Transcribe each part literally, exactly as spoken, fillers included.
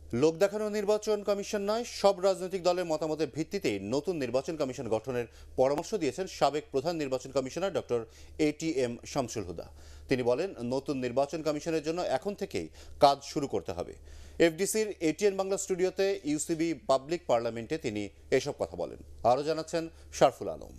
লোক দেখানো নির্বাচন কমিশন নয়, সব রাজনৈতিক দলের মতামতের ভিত্তিতে নতুন নির্বাচন কমিশন গঠনের পরামর্শ দিয়েছেন সাবেক প্রধান নির্বাচন commissioner doctor ATM Shamsul Huda. তিনি বলেন, নতুন নির্বাচন কমিশনের জন্য এখন থেকেই কাজ শুরু করতে হবে। এফডিসির এটিএন বাংলা স্টুডিওতে ইউসিবি পাবলিক পার্লামেন্টে তিনি এসব কথা বলেন। আরও জানাচ্ছেন শারফুল আলম।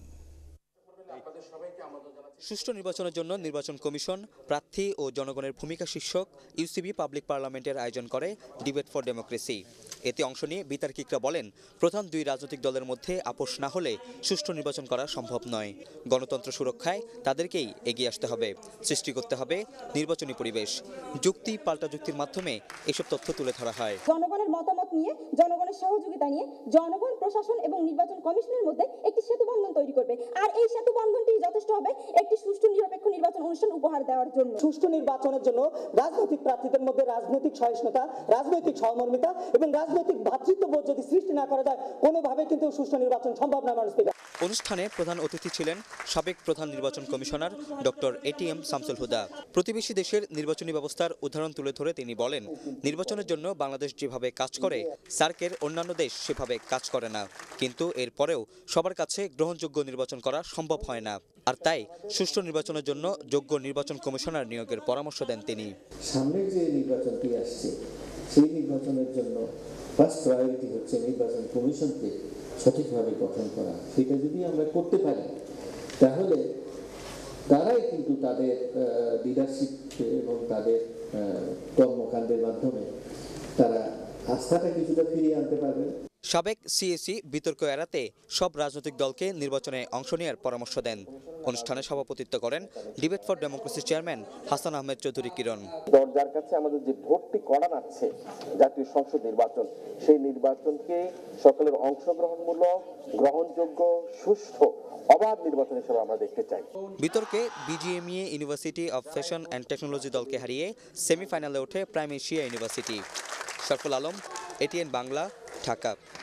সুষ্ঠু নির্বাচনের জন্য নির্বাচন কমিশন, প্রার্থী ও জনগণের ভূমিকা শীর্ষক ইউসিবি পাবলিক পার্লামেন্টের আয়োজন করে ডিবেট ফর ডেমোক্রেসি। এতে অংশ নিয়ে বিতর্কিকরা বলেন, প্রধান দুই রাজনৈতিক দলের মধ্যে আপোষ না হলে সুষ্ঠু নির্বাচন করা সম্ভব নয়। গণতন্ত্র সুরক্ষায় তাদেরকেই এগিয়ে আসতে হবে, সৃষ্টি করতে হবে নির্বাচনী পরিবেশ। যুক্তি পাল্টা যুক্তির মাধ্যমে এসব তথ্য তুলে ধরা হয়। জনগণের মতামত নিয়ে, জনগণের সহযোগিতা নিয়ে জনগণ, প্রশাসন এবং নির্বাচন কমিশনের মধ্যে একটি সেতু বন্ধন তৈরি করবে। আর এই সেতু বন্ধনটি যথেষ্ট হবে একটি সুষ্ঠু নিরপেক্ষ নির্বাচন অনুষ্ঠান উপহার দেওয়ার জন্য। সুষ্ঠু নির্বাচনের জন্য রাজনৈতিক প্রার্থীদের মধ্যে রাজনৈতিক সহিষ্ণুতা, রাজনৈতিক সহমর্মিতা এবং রাজনৈতিক ভ্রাতৃত্ববোধ যদি সৃষ্টি না করা যায়, কোনোভাবে কিন্তু সুষ্ঠু নির্বাচন সম্ভব না। মানুষ অনুষ্ঠানে প্রধান অতিথি ছিলেন সাবেক প্রধান নির্বাচন commissioner doctor ATM Shamsul Huda. প্রতিবেশী দেশের নির্বাচনী ব্যবস্থার উদাহরণ তুলে ধরে তিনি বলেন, নির্বাচনের জন্য বাংলাদেশ যেভাবে কাজ করে, সার্কের অন্যান্য দেশ সেভাবে কাজ করে না। কিন্তু এরপরেও সবার কাছে গ্রহণযোগ্য নির্বাচন করা সম্ভব হয় না। আর তাই সুষ্ঠু নির্বাচনের জন্য যোগ্য নির্বাচন কমিশনার নিয়োগের পরামর্শ দেন তিনি। সামনের যে নির্বাচনটি আসছে, সেই নির্বাচনের জন্য ফার্স্ট প্রায়োরিটি হচ্ছে নির্বাচন কমিশনকে সঠিকভাবে গঠন করা। সেটা যদি আমরা করতে পারি, তাহলে তারাই কিন্তু তাদের লিডারশিপ এবং তাদের কর্মকাণ্ডের মাধ্যমে তারা আস্থাটা কিছুটা ফিরিয়ে আনতে পারবে। সাবেক সিএসি বিতর্ক এড়াতে সব রাজনৈতিক দলকে নির্বাচনে অংশ নেওয়ার পরামর্শ দেন। অনুষ্ঠানে সভাপতিত্ব করেন debate for democracy chairman Hasan Ahmed Chowdhury Kiron. দরজার কাছে আমাদের যে ভোটটি করা যাচ্ছে জাতীয় সংসদ নির্বাচন, সেই নির্বাচনকে সকলের অংশগ্রহণমূলক, গ্রহণযোগ্য, সুষ্ঠু, অবাধ নির্বাচন হিসেবে আমরা দেখতে চাই। বিতর্কে BGMEA University of Fashion and Technology দলকে হারিয়ে সেমিফাইনালে ওঠে Prime Asia University. Sharful Alam, ATN Bangla, Dhaka.